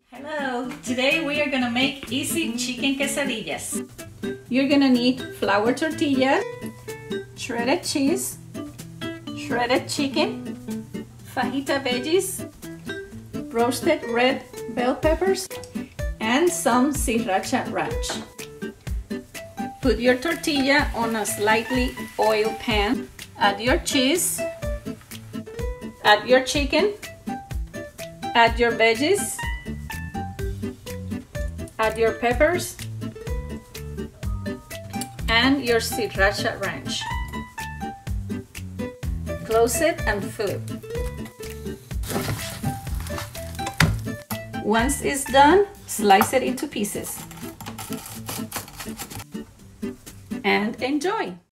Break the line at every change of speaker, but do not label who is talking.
Hello! Today we are gonna make easy chicken quesadillas.
You're gonna need flour tortilla, shredded cheese, shredded chicken, fajita veggies, roasted red bell peppers, and some Sriracha Ranch. Put your tortilla on a slightly oiled pan. Add your cheese, add your chicken, add your veggies, add your peppers, and your Sriracha Ranch. Close it and flip. Once it's done, slice it into pieces. And enjoy!